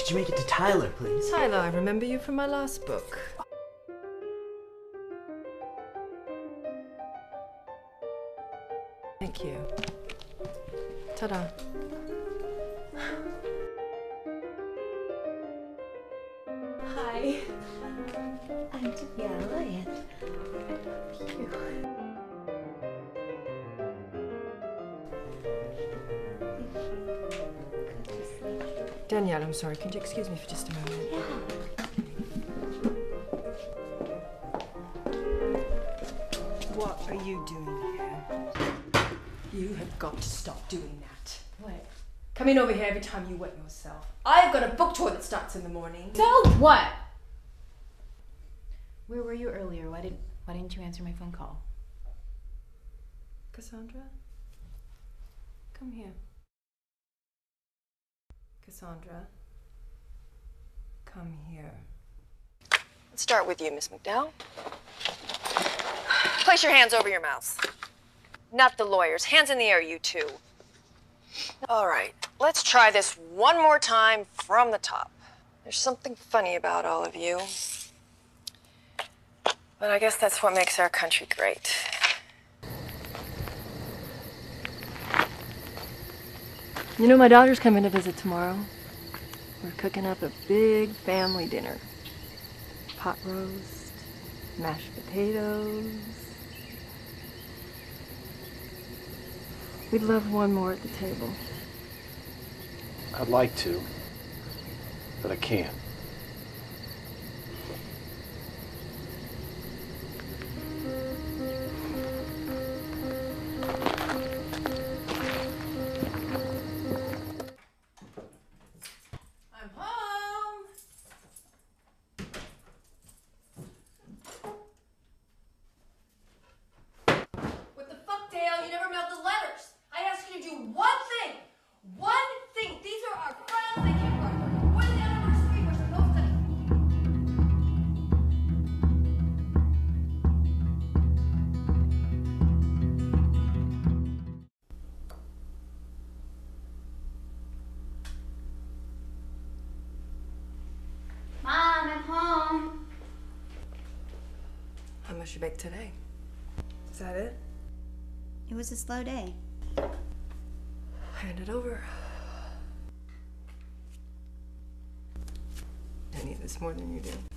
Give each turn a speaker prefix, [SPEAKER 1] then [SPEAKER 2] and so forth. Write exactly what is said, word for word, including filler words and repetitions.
[SPEAKER 1] Could you make it to Tyler, please?
[SPEAKER 2] Tyler, I remember you from my last book. Thank you. Ta-da.
[SPEAKER 3] Hi. I'm Daniela and you.
[SPEAKER 2] Danielle, I'm sorry. Could you excuse me for just a moment?
[SPEAKER 3] Yeah.
[SPEAKER 2] What are you doing here? You have got to stop doing that.
[SPEAKER 3] What?
[SPEAKER 2] Coming over here every time you wet yourself. I've got a book tour that starts in the morning.
[SPEAKER 3] So what? Where were you earlier? Why didn't Why didn't you answer my phone call?
[SPEAKER 2] Cassandra? Come here. Cassandra, come here. Let's start with you, Miss McDowell. Place your hands over your mouth. Not the lawyers. Hands in the air, you two. All right, let's try this one more time from the top. There's something funny about all of you. But I guess that's what makes our country great. You know, my daughter's coming to visit tomorrow. We're cooking up a big family dinner. Pot roast, mashed potatoes. We'd love one more at the table.
[SPEAKER 4] I'd like to, but I can't.
[SPEAKER 2] I'm home! What the fuck, Dale? You never mailed the letters. I asked you to do one thing. One thing. These are our friends. They came for our wedding anniversary. We're supposed to...
[SPEAKER 3] Mom, I'm home.
[SPEAKER 2] How much you baked today? Is that it?
[SPEAKER 3] It was a slow day.
[SPEAKER 2] Hand it over. I need this more than you do.